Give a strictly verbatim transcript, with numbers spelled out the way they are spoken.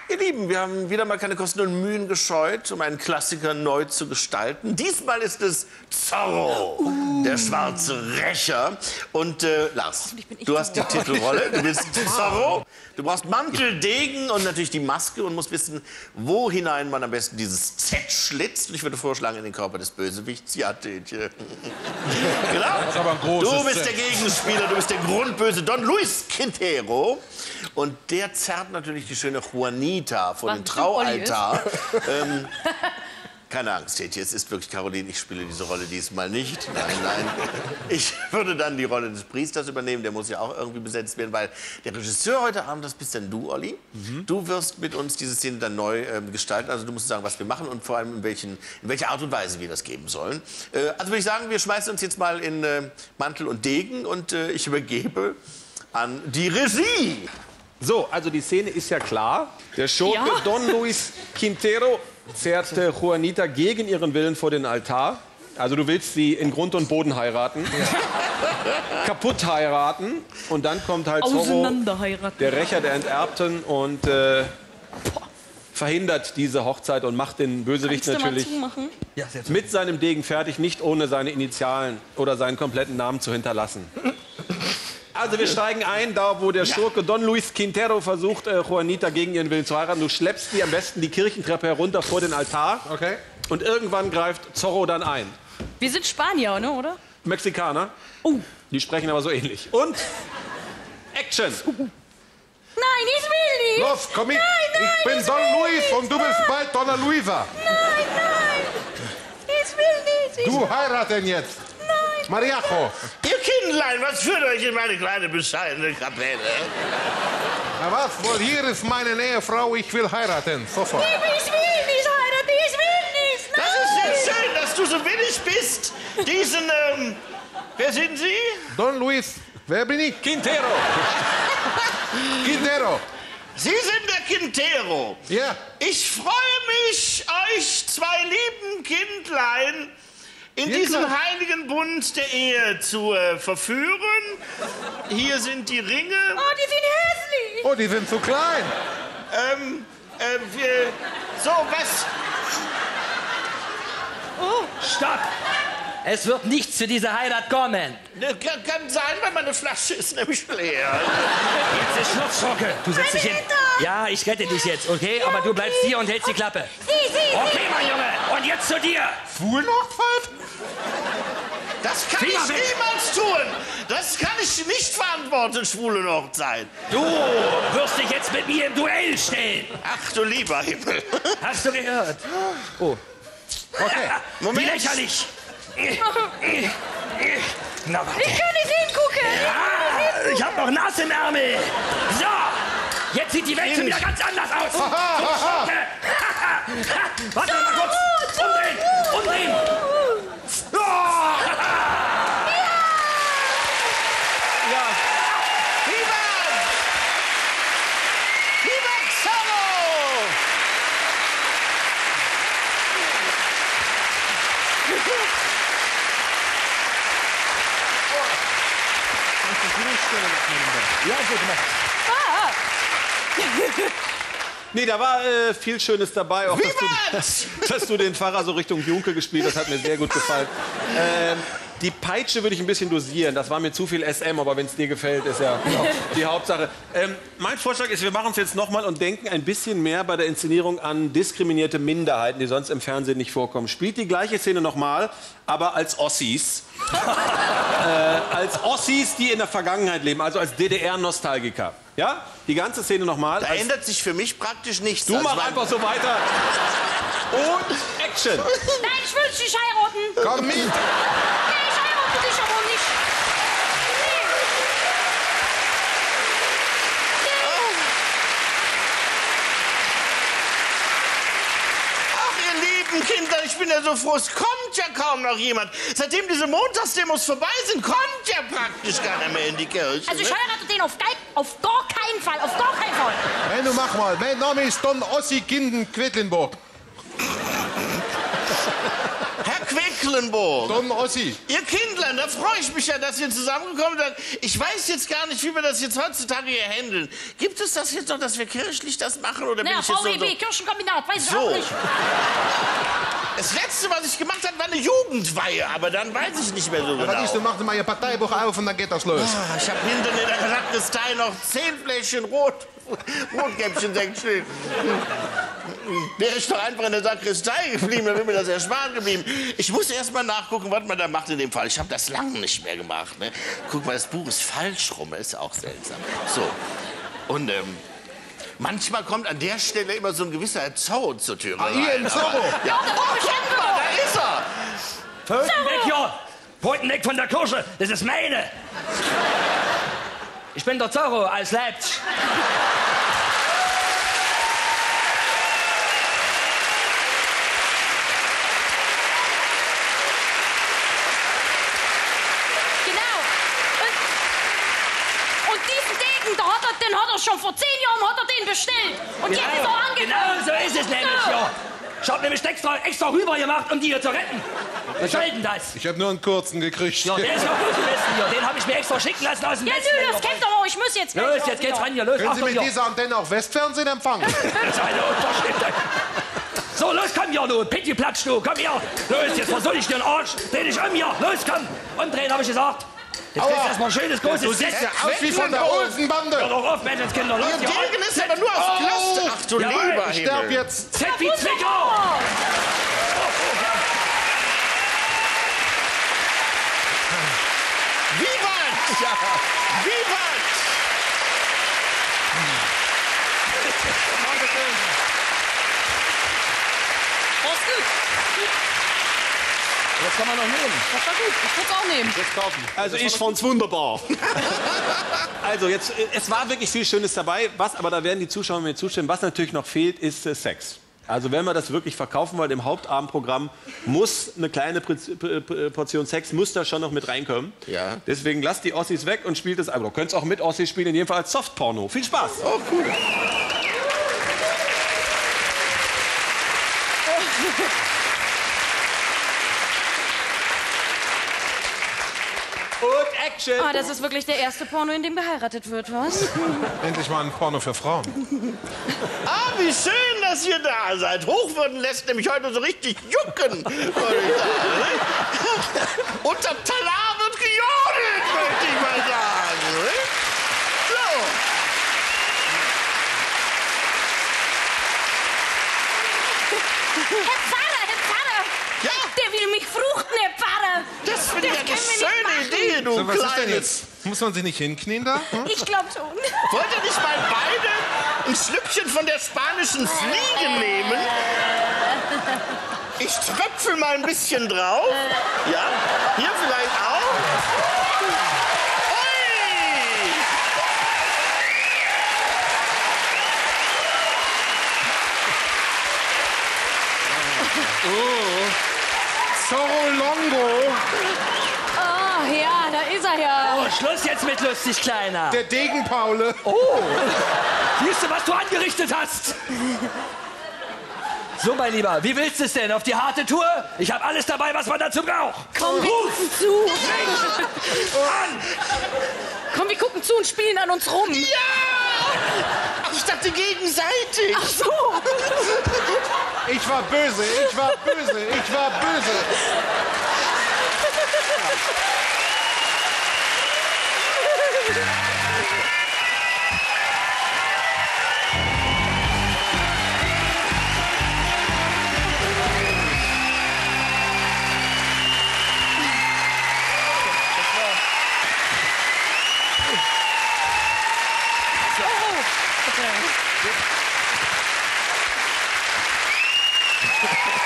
Ihr Lieben, wir haben wieder mal keine Kosten und Mühen gescheut, um einen Klassiker neu zu gestalten. Diesmal ist es Zorro, uh. der schwarze Rächer. Und äh, Lars, du hast die Titelrolle, du bist Zorro. Du brauchst Mantel, Degen und natürlich die Maske und musst wissen, wo hinein man am besten dieses Z schlitzt. Und ich würde vorschlagen, in den Körper des Bösewichts. Ja, Tütchen. Genau. Das ist aber ein großes Du bist Z. der Gegenspieler, du bist der Grundböse Don Luis Quintero. Und der zerrt natürlich die schöne Juanita vor dem Traualtar. ähm, keine Angst, Tetje, es ist wirklich Caroline, ich spiele diese Rolle diesmal nicht. Nein, nein. Ich würde dann die Rolle des Priesters übernehmen, der muss ja auch irgendwie besetzt werden, weil der Regisseur heute Abend, das bist dann du, Olli. Mhm. Du wirst mit uns diese Szene dann neu ähm, gestalten, also du musst sagen, was wir machen und vor allem in, welchen, in welcher Art und Weise wir das geben sollen. Äh, also würde ich sagen, wir schmeißen uns jetzt mal in äh, Mantel und Degen und äh, ich übergebe an die Regie. So, also die Szene ist ja klar. Der Schurke ja. Don Luis Quintero zerrt äh, Juanita gegen ihren Willen vor den Altar. Also du willst sie in Grund und Boden heiraten, ja. kaputt heiraten und dann kommt halt Zorro, der Rächer der Enterbten und äh, verhindert diese Hochzeit und macht den Bösewicht natürlich ja, mit seinem Degen fertig, nicht ohne seine Initialen oder seinen kompletten Namen zu hinterlassen. Also wir steigen ein, da wo der Schurke Don Luis Quintero versucht, äh, Juanita gegen ihren Willen zu heiraten. Du schleppst sie am besten die Kirchentreppe herunter vor den Altar. Okay. Und irgendwann greift Zorro dann ein. Wir sind Spanier, ne, oder? Mexikaner. Oh. Die sprechen aber so ähnlich. Und Action. Nein, ich will nicht. Los, komm mit. Nein, nein, ich bin ich Don Luis nicht. und du bist bald Donna Luisa. Nein, nein. Ich will nicht. Ich Du heiraten jetzt. Mariajo. Ihr Kindlein, was führt euch in meine kleine, bescheidene Kapelle? Na was? Wohl, hier ist meine Ehefrau. Ich will heiraten. Sofort. Ich will nicht heiraten. Ich will nicht. Nein. Das ist sehr schön, dass du so willig bist. Diesen, ähm, wer sind Sie? Don Luis. Wer bin ich? Quintero. Quintero. Sie sind der Quintero. Ja. Ich freue mich, euch zwei lieben Kindlein in Ja, diesen klar. heiligen Bund der Ehe zu äh, verführen. Hier sind die Ringe. Oh, die sind hässlich. Oh, die sind zu klein. Ähm, äh, wir, so, was? Oh. Stopp! Es wird nichts zu dieser Heirat kommen. Ne, kann, kann sein, weil meine Flasche ist nämlich leer. Jetzt ist Schluss, Schurke. Du setzt dich hin. Ja, ich rette dich jetzt, okay? Aber du bleibst hier und hältst die Klappe. Sie, sie, Okay, mein Junge. Und jetzt zu dir. Schwulenhochzeit? Das kann Finger ich weg. niemals tun. Das kann ich nicht verantworten, schwule Hochzeit. Du wirst dich jetzt mit mir im Duell stellen. Ach du lieber Himmel. Hast du gehört? Oh. Okay. Moment. Wie lächerlich. Na, warte. Ich kann nicht hingucken. Ja, ich hab noch nass im Ärmel. So, jetzt sieht die Welt schon wieder ganz anders aus. So, Schurke. Warte mal kurz. Umdrehen, umdrehen. Oh. Ja. Viva! Viva Zorro! Ja, gut gemacht. Ah. Nee, da war äh, viel Schönes dabei. Auch, dass du, dass du den Pfarrer so Richtung Junke gespielt hast, hat mir sehr gut gefallen. Ähm, die Peitsche würde ich ein bisschen dosieren. Das war mir zu viel S M, aber wenn es dir gefällt, ist ja die Hauptsache. Ähm, mein Vorschlag ist, wir machen es jetzt nochmal und denken ein bisschen mehr bei der Inszenierung an diskriminierte Minderheiten, die sonst im Fernsehen nicht vorkommen. Spielt die gleiche Szene nochmal, aber als Ossis. äh, als Ossis, die in der Vergangenheit leben, also als D D R-Nostalgiker. Ja? Die ganze Szene nochmal. Da ändert sich für mich praktisch nichts. Du Also mach mein- einfach so weiter. Und Action. Nein, ich will dich heiraten. Komm mit. Nee, ich heirate dich aber nicht. Ach, ihr lieben Kinder, ich bin ja so froh, es kommt ja kaum noch jemand. Seitdem diese Montagsdemos vorbei sind, kommt ja praktisch keiner mehr in die Kirche. Also ich ne? heirate den auf, geil, auf gar keinen Fall, auf gar keinen Fall. Hey, du mach mal. Mein Name ist Don Ossi Kinden Quedlinburg. Herr Quedlinburg, Don Ossi. ihr Kindlein, dann da freue ich mich ja, dass ihr zusammengekommen seid. Ich weiß jetzt gar nicht, wie wir das jetzt heutzutage hier handeln. Gibt es das jetzt noch, dass wir kirchlich das machen? Oder Naja, bin ich jetzt V E B, so, Kirchenkombinat, weiß ich so. auch nicht. Das Letzte, was ich gemacht habe, war eine Jugendweihe. Aber dann weiß ich nicht mehr so genau. Was ist, du machst mal ihr Parteibuch auf und dann geht das los. Ah, ich habe hinten in der Sakristei noch zehn Fläschchen Rot, Rotkäppchen-Sekt stehen. Wäre ich doch einfach in der Sakristei geblieben, dann wäre mir das erspart geblieben. Ich muss erst mal nachgucken, was man da macht in dem Fall. Ich habe das lange nicht mehr gemacht. Ne? Guck mal, das Buch ist falsch rum, ist auch seltsam. So, und ähm, manchmal kommt an der Stelle immer so ein gewisser Zorro zur Tür Ah, rein. hier im Zorro. Aber- Ja, oh, guck mal, da ist er. Pfoten weg hier! Pfoten weg von der Kirche! Das ist meine! Ich bin der Zorro aus Leipzig. Genau. Und, und diesen Degen, da hat er, den hat er schon vor zehn Jahren hat er den bestellt. Und jetzt ist er angekommen. Genau so ist es nämlich, So. ja. Ich hab nämlich extra, extra rüber gemacht, um die hier zu retten. Was soll denn das? Ich habe nur einen kurzen gekriegt. Ja, der ist noch gut gewesen hier. Den habe ich mir extra schicken lassen aus dem Ja, Westen. nö, das kennt doch auch. Ich muss jetzt gleich Los, raus jetzt geht's wieder. ran hier. Los, Können Sie Achtung mit hier. dieser Antenne auch Westfernsehen empfangen? Das ist eine Unterschiede. So, los, komm hier, du. Pitti platsch, du. Komm hier. Los, jetzt versuche ich dir den Arsch. Dreh dich um hier. Los, komm. Umdrehen, habe ich gesagt. Jetzt kriegst du erstmal ein schönes, großes Du siehst ja aus wie von der Hör Olsenbande. doch auf, Menschenskinder. Los, Ihr hier. Degen ist aber nur aus Plast. Ach du Jawohl, lieber Ich sterb Himmel. jetzt. Z wie Zwickau. Vivat! Ja. Vivat! Das ist gut. Das kann man noch nehmen. Das war gut. Ich würde es auch nehmen. Jetzt kaufen. Also ich fand's wunderbar. Also jetzt, äh, es war wirklich viel Schönes dabei. Was, aber da werden die Zuschauer mir zustimmen. Was natürlich noch fehlt, ist äh, Sex. Also wenn wir das wirklich verkaufen wollen im Hauptabendprogramm, muss eine kleine Pri- P- P- Portion Sex muss da schon noch mit reinkommen. Ja. Deswegen lasst die Ossis weg und spielt es einfach. Du könnt es auch mit Ossis spielen, in jedem Fall als Softporno. Viel Spaß. Oh, cool. Und Action. Ah, das ist wirklich der erste Porno, in dem geheiratet wird, was? Endlich mal ein Porno für Frauen. Ah, wie schön, dass ihr da seid. Hochwürden lässt nämlich heute so richtig jucken. würde ich sagen, ne? Unter Talar wird gejodelt, möchte ich mal sagen. Ne? So. Herr Pfarrer, Herr Pfarrer! Ja. Der will mich fruchten, Herr Pfarrer! Das finde ich Das eine können wir nicht schöne machen. Idee, du So, was ist denn Kleines. jetzt? Muss man sich nicht hinknien da? Hm? Ich glaube schon. Wollt ihr nicht mal beide ein Schlückchen von der spanischen Fliege nehmen? Ich tröpfel mal ein bisschen drauf. Ja, hier vielleicht auch. Ui! Zorro Longo, Ah, ja, da ist er ja. Oh, Schluss jetzt mit lustig, Kleiner. der Degen Paule. Siehst du, was du angerichtet hast? So, mein Lieber, wie willst du es denn? Auf die harte Tour? Ich habe alles dabei, was man dazu braucht. Komm, wir Ruf! gucken zu. An! Komm, wir gucken zu und spielen an uns rum. Ja! Ach, ich dachte gegenseitig. Ach so. Ich war böse, ich war böse, ich war böse. Oh, bitte.